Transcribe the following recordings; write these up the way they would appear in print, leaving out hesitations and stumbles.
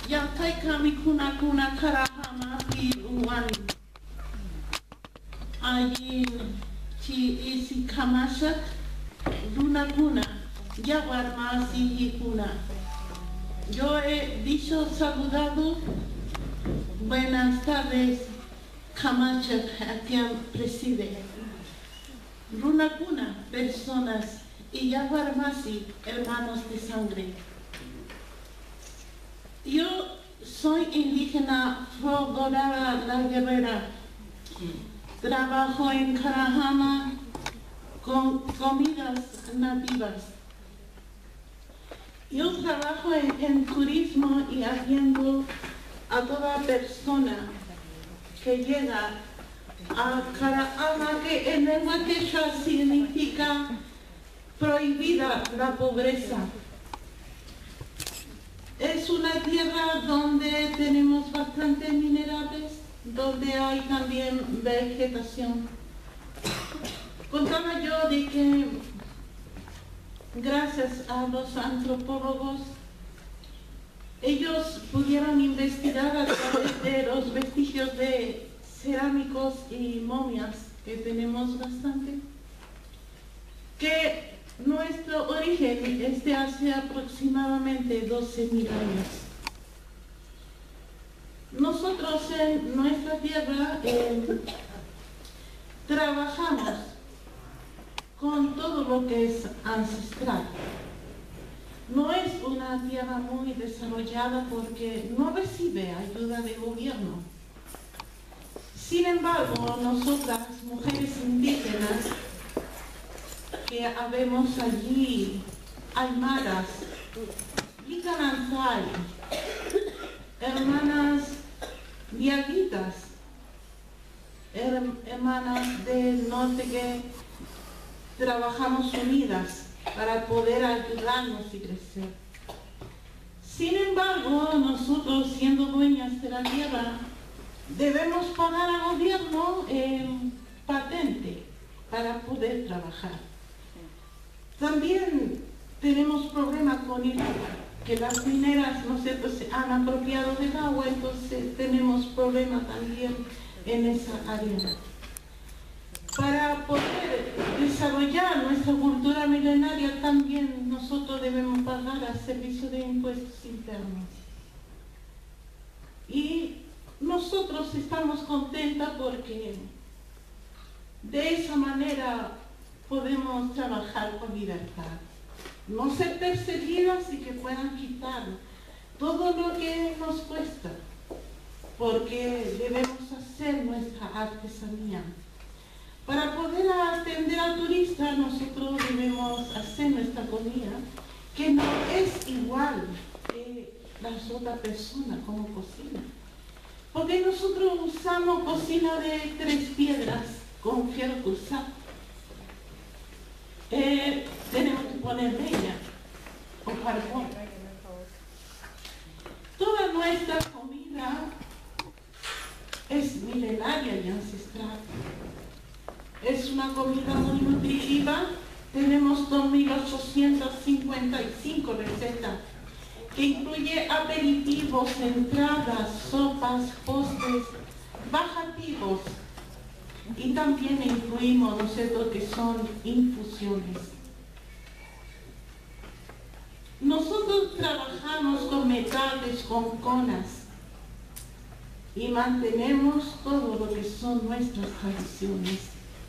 Yatai kami kuna karahama pi uwani. Allí chi isi kamasha luna kuna yawar masi hikuna. Yo he dicho saludado. Buenas tardes, Camacho, a quien preside. Runakuna, personas, y Yaguarmasi, hermanos de sangre. Yo soy indígena Frogorara La Guerrera. Trabajo en Carajama con comidas nativas. Yo trabajo en turismo y atiendo a toda persona que llega a Carajama, que en lengua quechua significa prohibida la pobreza. Es una tierra donde tenemos bastantes minerales, donde hay también vegetación. Contaba yo de que gracias a los antropólogos ellos pudieron investigar a través de los vestigios de cerámicos y momias, que tenemos bastante, que nuestro origen es de hace aproximadamente 12.000 años. Nosotros en nuestra tierra trabajamos con todo lo que es ancestral. No es una tierra muy desarrollada porque no recibe ayuda del gobierno. Sin embargo, nosotras, mujeres indígenas, que habemos allí, aymaras, licanantay, hermanas diaguitas, hermanas del norte que trabajamos unidas para poder ayudarnos y crecer. Sin embargo, nosotros, siendo dueñas de la tierra, debemos pagar al gobierno patente para poder trabajar. También tenemos problemas con el agua, que las mineras, ¿no es cierto?, se han apropiado del agua, entonces tenemos problemas también en esa área. Para poder desarrollar nuestra cultura milenaria también nosotros debemos pagar al servicio de impuestos internos. Y nosotros estamos contentas porque de esa manera podemos trabajar con libertad. No ser perseguidas y que puedan quitar todo lo que nos cuesta, porque debemos hacer nuestra artesanía. Para poder atender al turista, nosotros debemos hacer nuestra comida, que no es igual que las otras personas como cocina. Porque nosotros usamos cocina de 3 piedras con fierro cruzado. Tenemos que poner leña o carbón. Toda nuestra comida es milenaria y ancestral. Es una comida muy nutritiva. Tenemos 2.855 recetas, que incluye aperitivos, entradas, sopas, postres, bajativos. Y también incluimos, ¿no es cierto?, que son infusiones. Nosotros trabajamos con metales, con conas, y mantenemos todo lo que son nuestras tradiciones.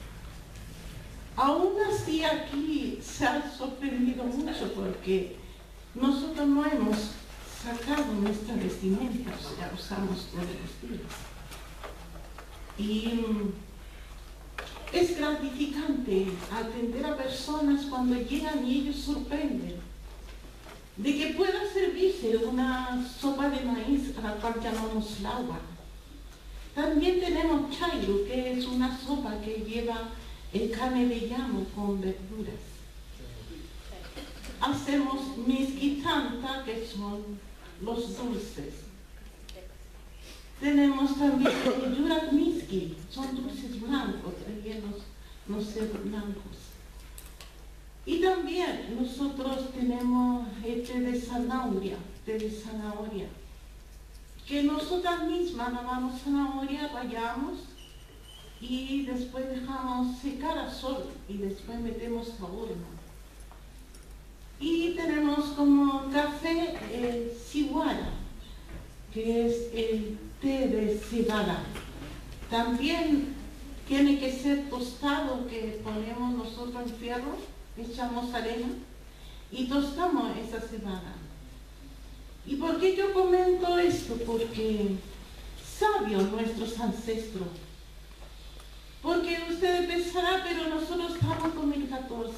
Aún así aquí se ha sorprendido mucho porque nosotros no hemos sacado nuestra vestimenta, o sea, usamos todos los días. Y es gratificante atender a personas cuando llegan y ellos sorprenden de que pueda servirse una sopa de maíz a la cual llamamos lawa. También tenemos chairo, que es una sopa que lleva carne de llamo con verduras. Hacemos misquitanta, que son los dulces. Tenemos también yurak miski, son dulces blancos, rellenos, no sé, blancos. Y también nosotros tenemos té de zanahoria, que nosotras mismas lavamos zanahoria, rallamos y después dejamos secar al sol y después metemos a horno. Y tenemos como café siwara, que es el té de cebada. También tiene que ser tostado, que ponemos nosotros en fierro, echamos arena y tostamos esa cebada. ¿Y por qué yo comento esto? Porque sabios nuestros ancestros. Porque ustedes pensarán, pero nosotros estamos en 2014.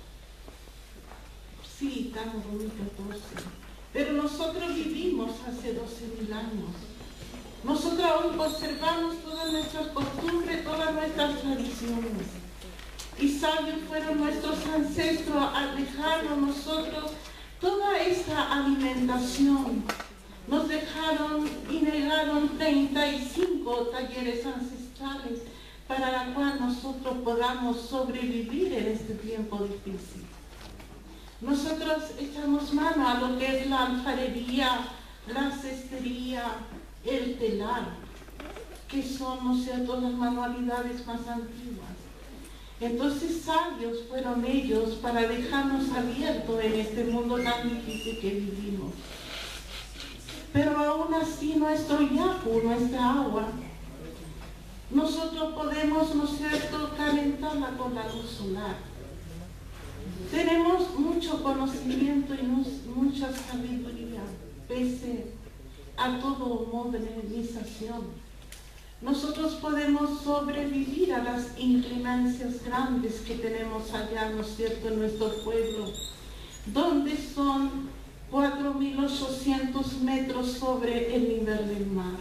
Sí, estamos en 2014. Pero nosotros vivimos hace 12.000 años. Nosotros aún conservamos todas nuestras costumbres, todas nuestras tradiciones. Y sabios fueron nuestros ancestros al dejarnos nosotros toda esta alimentación. Nos dejaron y negaron 35 talleres ancestrales para la cual nosotros podamos sobrevivir en este tiempo difícil. Nosotros echamos mano a lo que es la alfarería, la cestería, el telar, que son, ¿no es cierto?, las manualidades más antiguas. Entonces sabios fueron ellos para dejarnos abiertos en este mundo tan difícil que vivimos. Pero aún así nuestro yaku, nuestra agua, nosotros podemos, ¿no es cierto?, calentarla con la luz solar. Tenemos mucho conocimiento y mucha sabiduría, pese a todo modernización. Nosotros podemos sobrevivir a las inclemencias grandes que tenemos allá, ¿no es cierto?, en nuestro pueblo, donde son 4.800 metros sobre el nivel del mar.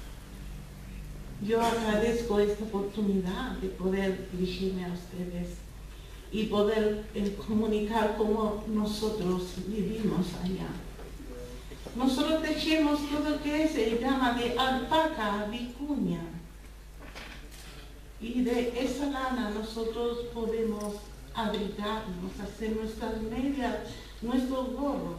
Yo agradezco esta oportunidad de poder dirigirme a ustedes y poder comunicar cómo nosotros vivimos allá. Nosotros tejemos todo lo que se llama de alpaca, vicuña, y de esa lana nosotros podemos abrigarnos, hacer nuestras medias, nuestros gorros.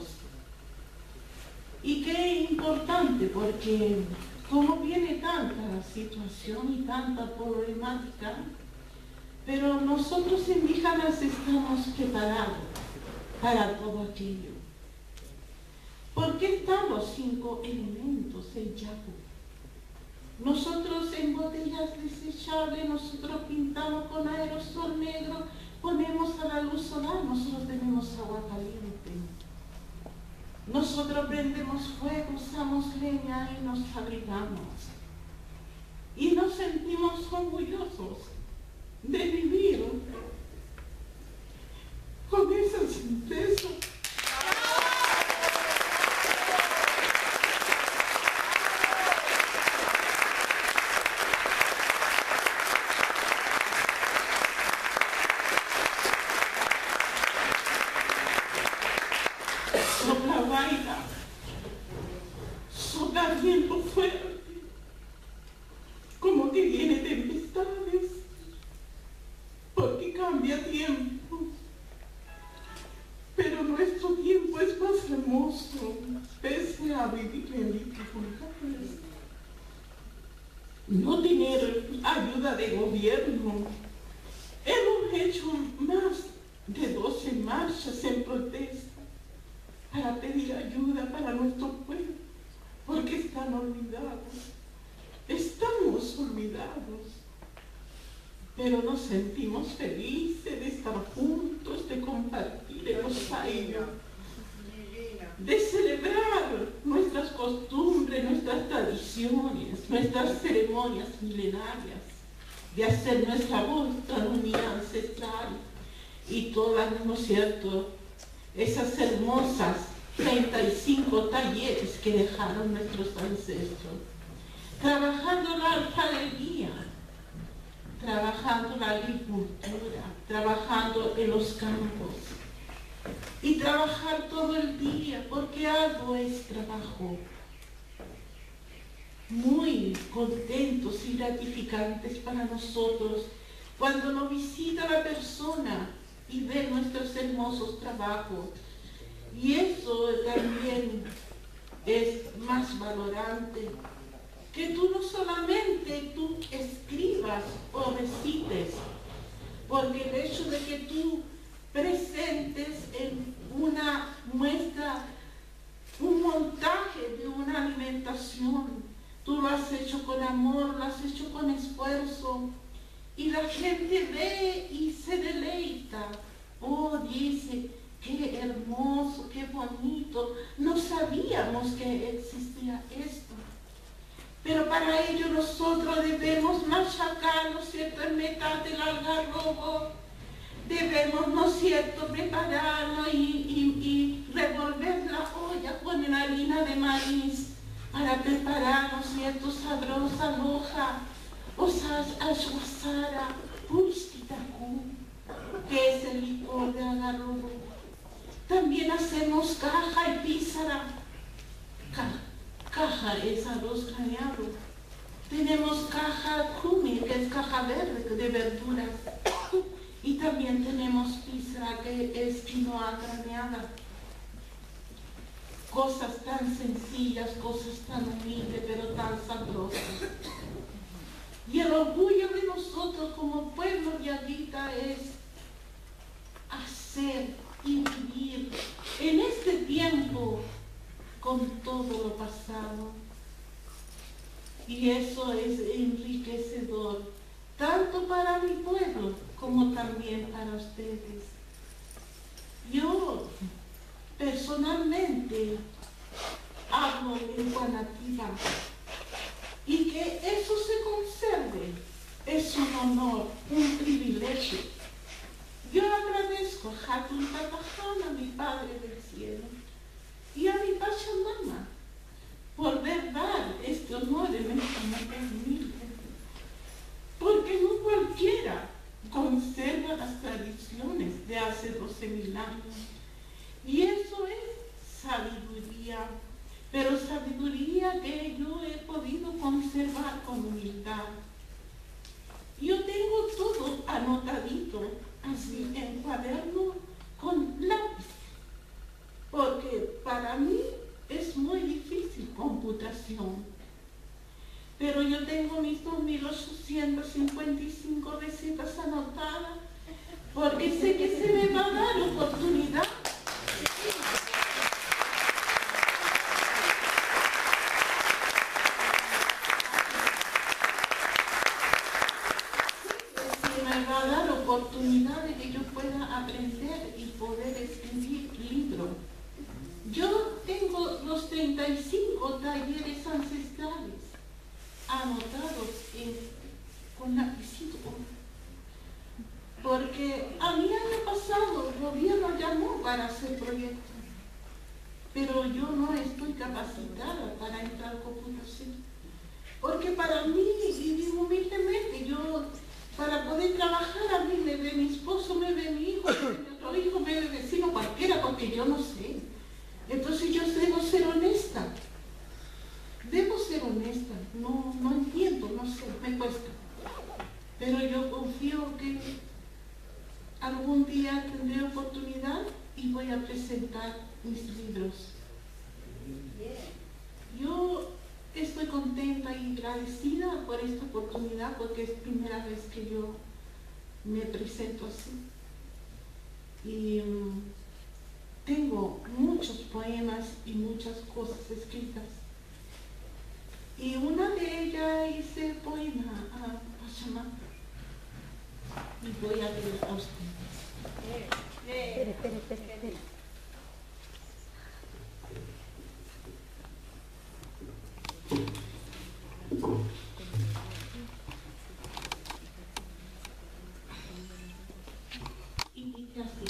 Y qué importante, porque como viene tanta situación y tanta problemática, pero nosotros indígenas estamos preparados para todo aquello. ¿Por qué están los 5 elementos en yaku? Nosotros en botellas desechables, nosotros pintamos con aerosol negro, ponemos a la luz solar, nosotros tenemos agua caliente. Nosotros prendemos fuego, usamos leña y nos abrigamos. Y nos sentimos orgullosos de vivir con esa certeza. Sopla vaina, sopla viento fuerte, como que viene tempestades, porque cambia tiempo. Pero nuestro tiempo es más hermoso, pese a vivir en dificultades. No tener ayuda de gobierno. Hemos hecho más de 12 marchas en protesta para pedir ayuda para nuestro pueblo, porque están olvidados. Estamos olvidados, pero nos sentimos felices de estar juntos, de compartir el rosario, de celebrar nuestras costumbres, nuestras tradiciones, nuestras ceremonias milenarias, de hacer nuestra voz unidad ancestral y todas, ¿no es cierto?, esas hermosas 35 talleres que dejaron nuestros ancestros, trabajando la alfarería, trabajando la agricultura, trabajando en los campos, y trabajar todo el día, porque algo es trabajo. Muy contentos y gratificantes para nosotros cuando nos visita la persona y ve nuestros hermosos trabajos. Y eso también es más valorante que tú no solamente tú escribas o recites, porque el hecho de que tú presentes en una muestra, un montaje de una alimentación, tú lo has hecho con amor, lo has hecho con esfuerzo, y la gente ve y se deleita. Oh, dice, qué hermoso, qué bonito. No sabíamos que existía esto. Pero para ello nosotros debemos machacar, ¿no es cierto?, en mitad del algarrobo. Debemos, ¿no es cierto?, prepararlo y revolver la olla con la harina de maíz para preparar, ¿no es cierto?, sabrosa loja, o ashwasara, pulstitaku, que es el licor de algarrobo. También hacemos caja y pízara. Caja es arroz graneado. Tenemos caja kumi, que es caja verde de verduras. Y también tenemos pizza, que es quinoa graneada. Cosas tan sencillas, cosas tan humildes, pero tan sabrosas. Y el orgullo de nosotros como pueblo yagita es hacer y vivir en este tiempo con todo lo pasado. Y eso es enriquecedor, tanto para mi pueblo como también para ustedes. Yo personalmente hablo lengua nativa y que eso se conserve es un honor, un privilegio. Yo agradezco a Hatun Tatahana, mi Padre del Cielo, y a mi Pachamama por dar este honor en esta mujer humilde, porque no cualquiera conserva las tradiciones de hace 12.000 años, y eso es sabiduría, pero sabiduría que yo he podido conservar con humildad. Yo tengo todo anotadito, así en cuaderno con lápiz, porque para mí es muy difícil computación. Pero yo tengo mis 2.855 recetas anotadas, porque sé que se me va a dar oportunidad. Oportunidad de que yo pueda aprender y poder escribir libros. Yo tengo los 35 talleres ancestrales anotados con lapicito, porque a mi año pasado el gobierno llamó para hacer proyectos, pero yo no estoy capacitada para entrar a computación, porque para mí, y digo humildemente, yo para poder trabajar a mí me ve mi esposo, me ve mi hijo, me ve mi otro hijo, me ve el vecino, cualquiera, porque yo no sé. Entonces yo debo ser honesta. Debo ser honesta. No entiendo, no sé, me cuesta. Pero yo confío que algún día tendré oportunidad y voy a presentar mis libros. Yo estoy contenta y agradecida por esta oportunidad, porque es primera vez que yo me presento así. Y tengo muchos poemas y muchas cosas escritas. Y una de ellas hice poema a Pachamama. Y voy a leer a ustedes. Espera. Y dice así: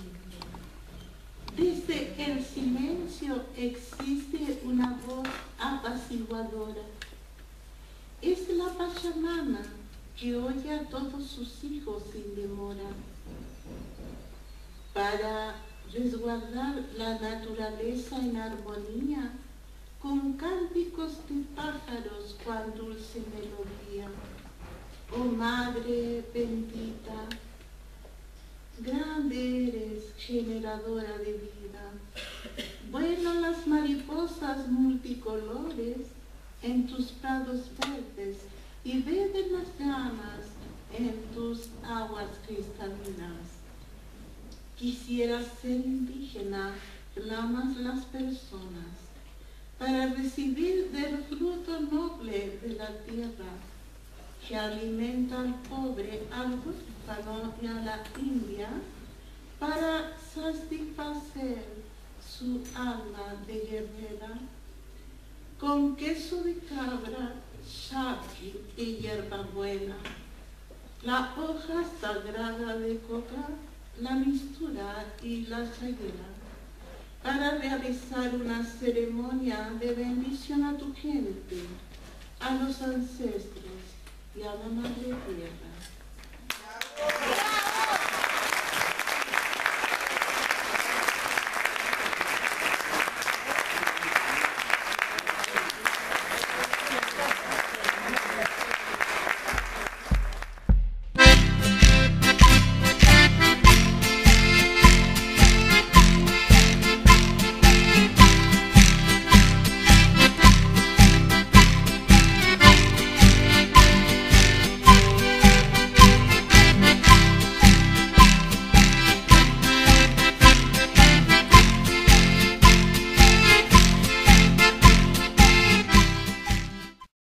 desde el silencio existe una voz apaciguadora. Es la Pachamama que oye a todos sus hijos sin demora, para resguardar la naturaleza en armonía, con cánticos de pájaros cual dulce melodía. Oh Madre bendita, grande eres, generadora de vida. Vuelan las mariposas multicolores en tus prados verdes y beben las llamas en tus aguas cristalinas. Quisiera ser indígena, claman las personas, para recibir del fruto noble de la tierra, que alimenta al pobre, al huérfano y a la india, para satisfacer su alma de guerrera, con queso de cabra, charqui y hierbabuena, la hoja sagrada de coca, la mistura y la chayera, para realizar una ceremonia de bendición a tu gente, a los ancestros y a la Madre Tierra.